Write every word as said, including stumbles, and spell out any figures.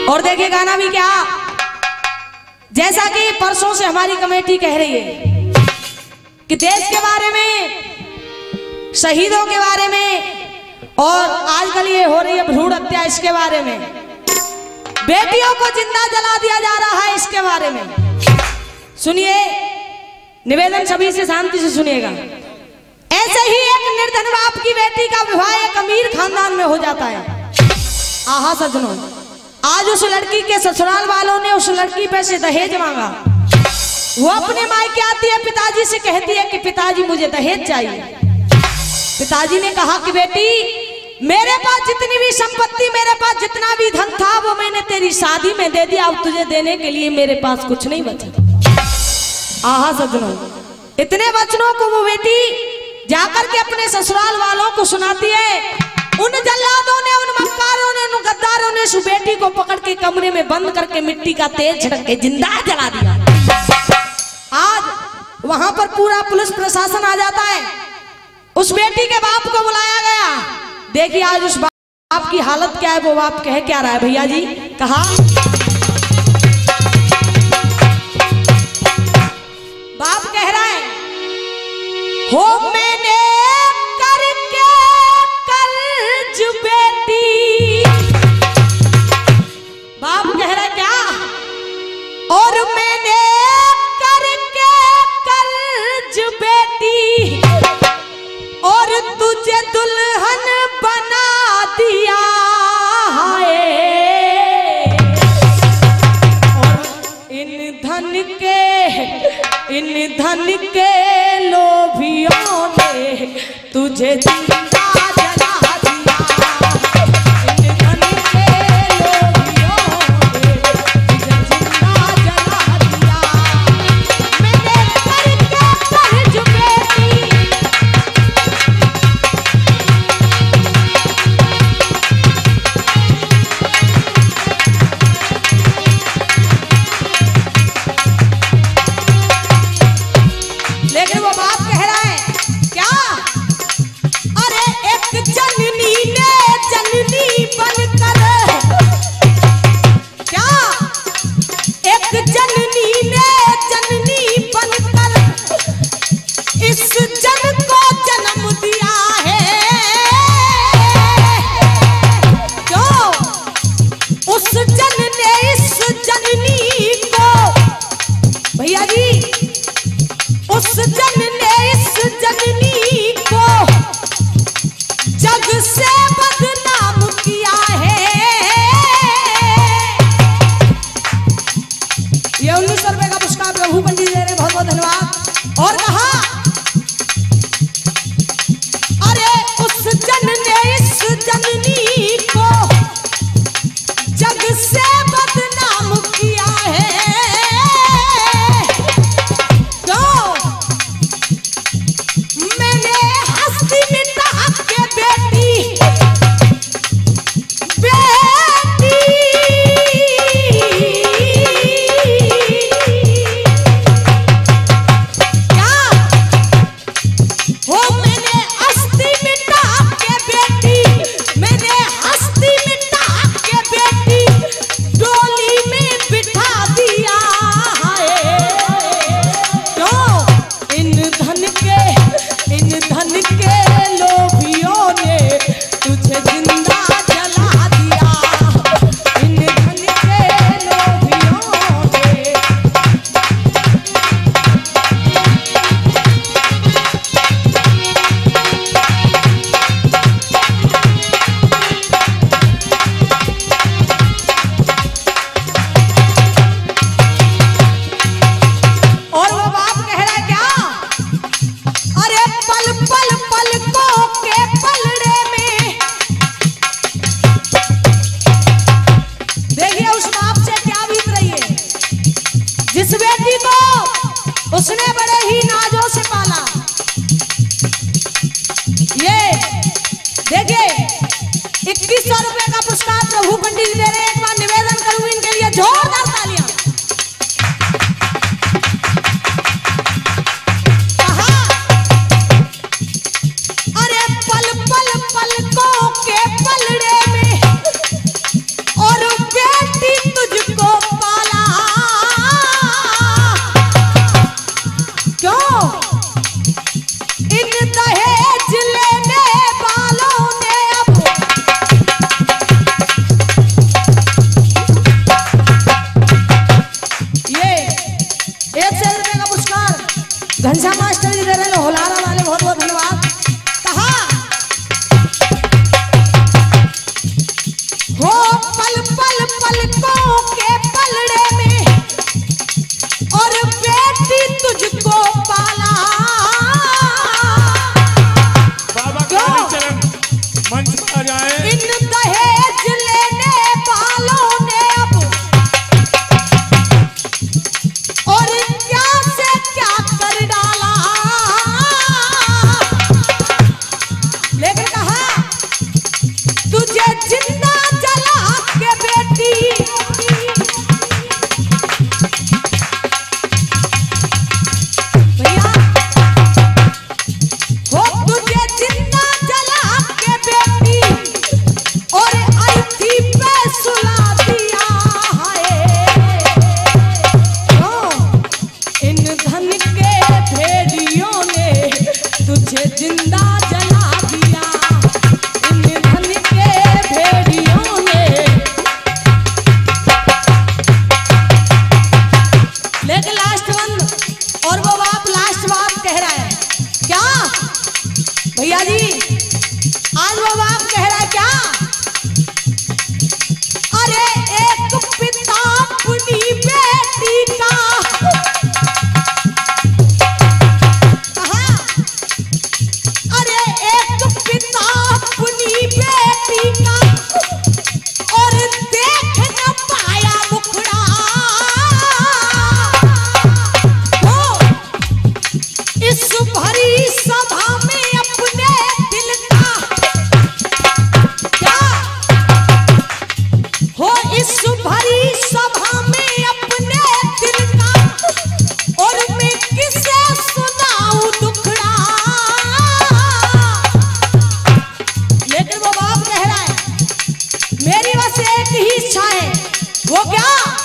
और देखिए गाना भी क्या, जैसा कि परसों से हमारी कमेटी कह रही है कि देश के बारे में, शहीदों के बारे में, और आजकल ये हो रही है भ्रूण हत्या, इसके बारे में, बेटियों को जिंदा जला दिया जा रहा है, इसके बारे में सुनिए। निवेदन सभी से शांति से सुनिएगा। ऐसे ही एक निर्धन बाप की बेटी का विवाह एक अमीर खानदान में हो जाता है। आहा सज्जनों, आज उस लड़की के ससुराल वालों ने उस लड़की पे से दहेज मांगा। वो अपने मायके आती है, पिताजी से कहती है कि पिताजी मुझे दहेज चाहिए। पिताजी ने कहा कि बेटी, मेरे पास जितनी भी संपत्ति, मेरे पास जितना भी धन था वो मैंने तेरी शादी में दे दिया, अब तुझे देने के लिए मेरे पास कुछ नहीं बचा। आहा सज्जनों, इतने वचनों को वो बेटी जाकर के अपने ससुराल वालों को सुनाती है। उन जल्लादों ने, उन मक्कारों ने, उन गद्दारों ने उस बेटी को पकड़ के कमरे में बंद करके मिट्टी का तेल छिड़क के जिंदा जला दिया। आज वहां पर पूरा पुलिस प्रशासन आ जाता है। उस बेटी के बाप को बुलाया गया। देखिए आज उस बाप की हालत क्या है, वो बाप कह क्या रहा है भैया जी। कहा, बाप कह रहा है, हो मैंने करके कर्ज बेटी। बाप कह रहा है क्या, और मैंने करके कर्ज बेटी, और तुझे दुल्हन बना दिया है। और इन धन के, इन धन के लोभियों ने तुझे जिंदा जला दिया। इन धन के लोभियों ने तुझे जिंदा जला दिया। मैंने करके कर्ज बेटी, लेकिन वो बाप कह रहा है क्या, अरे एक जननी ने जननी बनकर, क्या एक जननी ने जननी बनकर इस जन को जन्म दिया है। जो उस जन ने इस जननी को, भैया जी, उस जन ने इस जननी को जग से बदनाम किया है। ये उन्नीस सौ रुपए का पुरस्कार प्रभु पंडित दे रहे, बहुत बहुत धन्यवाद। और कहा, अरे उस जन ने इस जननी को जग से बदनाम किया है। क्या हो पल पल पलकों के पलड़े में और बेटी तुझको पाला। बाबा कालीचरण मंच पर आ जाए। इन दहेज लेने वालों ने अब और क्या से क्या कर डाला। लेकिन कहा तुझे जिंदा जला के बेटी भैया हो तुझे जिंदा जला के बेटी और अर्थी पे सुला दिया है। क्यों इन धन के भेड़ियों ने तुझे जिंदा जला दिया। इन धन के भेड़ियों ने। लेकिन लास्ट वन और वो बाप लास्ट बाप कह रहा है क्या भैया जी, आज वो बाप कह रहा है क्या, अरे एक पिता अपनी बेटी का कहा, अरे एक पिता अपनी बेटी का और देख न पाया मुखड़ा। वो इस भरी सभा में अपने दिल का क्या हो, इस भरी सभा में अपने दिल का और मैं किसे सुनाऊं दुखड़ा। लेकिन वो बाप कह रहा है मेरी बस एक ही इच्छा है, वो क्या